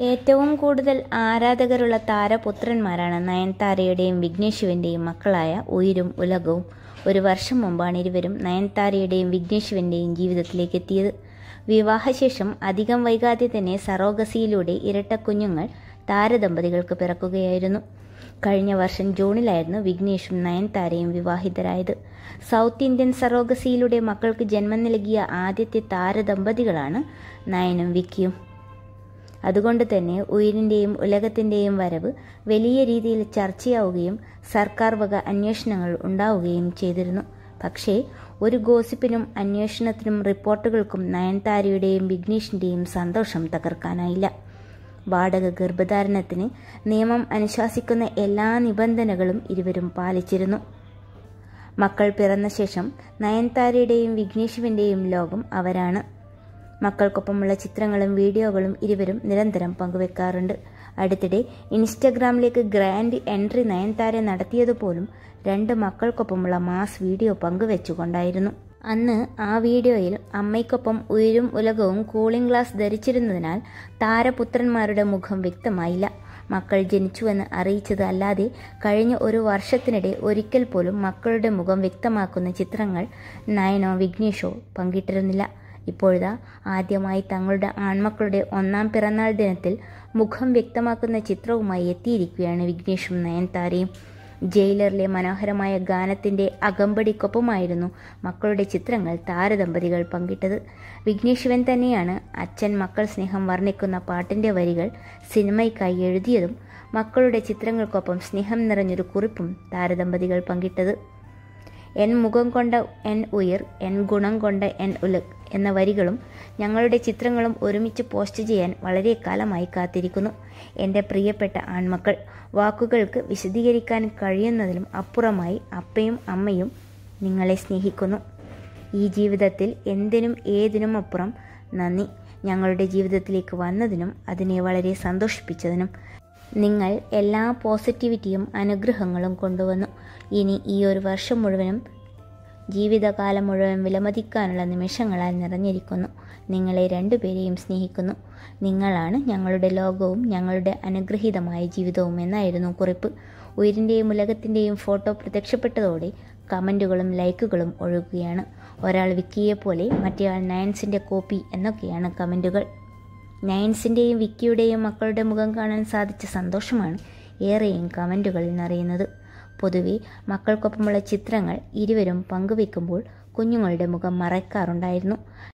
ഏറ്റവും കൂടുതൽ ആരാധകരുള്ള താരപുത്രന്മാരാണ് നയൻതാരയുടെയും വിഘ്നേഷ് ശിവന്റെയും മക്കളായ ഉയരും ഉലകവും. ഒരു വർഷം മുമ്പാണ് ഇരുവരും നയൻതാരയുടെയും വിഘ്നേഷ് ശിവന്റെയും ജീവിതത്തിലേക്ക് എത്തിയത്. വിവാഹശേഷം അധികം വൈകാതെ തന്നെ സറോഗസിയിലൂടെ ഇരട്ടക്കുഞ്ഞുങ്ങൾ താരദമ്പതികൾക്ക് പിറക്കുകയായിരുന്നു. കഴിഞ്ഞ വർഷം ജൂണിലായിരുന്നു വിഘ്നേഷും നയൻതാരയും വിവാഹിതരായത്. സൗത്ത് ഇന്ത്യൻ സറോഗസിയിലൂടെ മക്കൾക്ക് ജന്മം നൽകിയ ആദ്യത്തെ താരദമ്പതികളാണ് നയനും വിക്കിയും. അതുകൊണ്ട് തന്നെ ഉയിരിൻ്റെയും ഉലകത്തിൻ്റെയും വരവ് വലിയ രീതിയിൽ ചർച്ചയാവുകയും സർക്കാർ വക അന്വേഷണങ്ങൾ ഉണ്ടാവുകയും ചെയ്തിരുന്നു. പക്ഷേ ഒരു ഗോസിപ്പിനും അന്വേഷണത്തിനും റിപ്പോർട്ടുകൾക്കും നയൻതാരയുടെയും വിഘ്നേഷിൻ്റെയും സന്തോഷം തകർക്കാനായില്ല. വാടക ഗർഭധാരണത്തിന് നിയമം അനുശാസിക്കുന്ന എല്ലാ നിബന്ധനകളും ഇരുവരും പാലിച്ചിരുന്നു. മക്കൾ പിറന്ന ശേഷം നയൻതാരയുടെയും വിഘ്നേഷ് ശിവന്റെയും ലോകം അവരാണ്. മക്കൾക്കൊപ്പമുള്ള ചിത്രങ്ങളും വീഡിയോകളും ഇരുവരും നിരന്തരം പങ്കുവെക്കാറുണ്ട്. അടുത്തിടെ ഇൻസ്റ്റഗ്രാമിലേക്ക് ഗ്രാൻഡ് എൻട്രി നയൻതാര നടത്തിയതുപോലും 2 മക്കൾക്കൊപ്പമുള്ള മാസ് വീഡിയോ പങ്കുവെച്ചുകൊണ്ടായിരുന്നു. അന്ന് ആ വീഡിയോയിൽ അമ്മയ്ക്കൊപ്പം ഉയരും ഉലകവും കൂളിംഗ് ഗ്ലാസ് ധരിച്ചിരുന്നതിനാൽ താരപുത്രന്മാരുടെ മുഖം വ്യക്തമായില്ല. മക്കൾ ജനിച്ചുവെന്ന് അറിയിച്ചത് അല്ലാതെ കഴിഞ്ഞ ഒരു വർഷത്തിനിടെ ഒരിക്കൽ പോലും മക്കളുടെ മുഖം വ്യക്തമാക്കുന്ന ചിത്രങ്ങൾ നയനോ വിഘ്നേഷോ പങ്കിട്ടിരുന്നില്ല. ഇപ്പോഴിതാ ആദ്യമായി തങ്ങളുടെ ആൺമക്കളുടെ 1ാം പിറന്നാൾ ദിനത്തിൽ മുഖം വ്യക്തമാക്കുന്ന ചിത്രവുമായി എത്തിയിരിക്കുകയാണ് വിഘ്നേഷും നയൻതാരയും. ജയിലറിലെ മനോഹരമായ ഗാനത്തിൻ്റെ അകമ്പടിക്കൊപ്പമായിരുന്നു മക്കളുടെ ചിത്രങ്ങൾ താരദമ്പതികൾ പങ്കിട്ടത്. വിഘ്നേഷ് ശിവൻ തന്നെയാണ് അച്ഛൻ മക്കൾ സ്നേഹം വർണ്ണിക്കുന്ന പാട്ടിൻ്റെ വരികൾ സിനിമയ്ക്കായി എഴുതിയതും മക്കളുടെ ചിത്രങ്ങൾക്കൊപ്പം സ്നേഹം നിറഞ്ഞൊരു കുറിപ്പും താരദമ്പതികൾ പങ്കിട്ടത്. എൻ മുഖം കൊണ്ട എൻ ഉയർ, എൻ ഗുണം കൊണ്ട എൻ ഉലക് എന്ന വരികളും ഞങ്ങളുടെ ചിത്രങ്ങളും ഒരുമിച്ച് പോസ്റ്റ് ചെയ്യാൻ വളരെ കാലമായി കാത്തിരിക്കുന്നു. എൻ്റെ പ്രിയപ്പെട്ട ആൺമക്കൾ, വാക്കുകൾക്ക് വിശദീകരിക്കാൻ കഴിയുന്നതിലും അപ്പുറമായി അപ്പയും അമ്മയും നിങ്ങളെ സ്നേഹിക്കുന്നു. ഈ ജീവിതത്തിൽ എന്തിനും ഏതിനും അപ്പുറം നന്ദി. ഞങ്ങളുടെ ജീവിതത്തിലേക്ക് വന്നതിനും അതിനെ വളരെ സന്തോഷിപ്പിച്ചതിനും. നിങ്ങൾ എല്ലാ പോസിറ്റിവിറ്റിയും അനുഗ്രഹങ്ങളും കൊണ്ടുവന്നു. ഇനി ഈ ഒരു വർഷം മുഴുവനും ജീവിതകാലം മുഴുവൻ വിലമതിക്കാനുള്ള നിമിഷങ്ങളാൽ നിറഞ്ഞിരിക്കുന്നു. നിങ്ങളെ 2 പേരെയും സ്നേഹിക്കുന്നു. നിങ്ങളാണ് ഞങ്ങളുടെ ലോകവും ഞങ്ങളുടെ അനുഗ്രഹീതമായ ജീവിതവും എന്നായിരുന്നു കുറിപ്പ്. ഉയിരിൻ്റെയും ഉലകത്തിൻ്റെയും ഫോട്ടോ പ്രത്യക്ഷപ്പെട്ടതോടെ കമൻറ്റുകളും ലൈക്കുകളും ഒഴുകുകയാണ്. ഒരാൾ വിക്കിയെപ്പോലെ മറ്റേയാൾ നയൻസിൻ്റെ കോപ്പി എന്നൊക്കെയാണ് കമൻറ്റുകൾ. നയൻസിൻ്റെയും വിക്കിയുടെയും മക്കളുടെ മുഖം കാണാൻ സാധിച്ച സന്തോഷമാണ് ഏറെയും കമൻറ്റുകളിൽ നിറയുന്നത്. പൊതുവെ മക്കൾക്കൊപ്പമുള്ള ചിത്രങ്ങൾ ഇരുവരും പങ്കുവെക്കുമ്പോൾ കുഞ്ഞുങ്ങളുടെ മുഖം മറയ്ക്കാറുണ്ടായിരുന്നു.